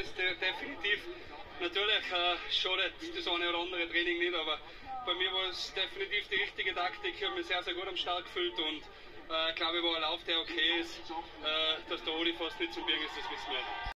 ist definitiv. Natürlich schadet das eine oder andere Training nicht, aber bei mir war es definitiv die richtige Taktik. Ich habe mich sehr, sehr gut am Start gefühlt und glaube, war ein Lauf, der okay ist. Dass der Oli fast nicht zum Birgen ist, das wissen wir.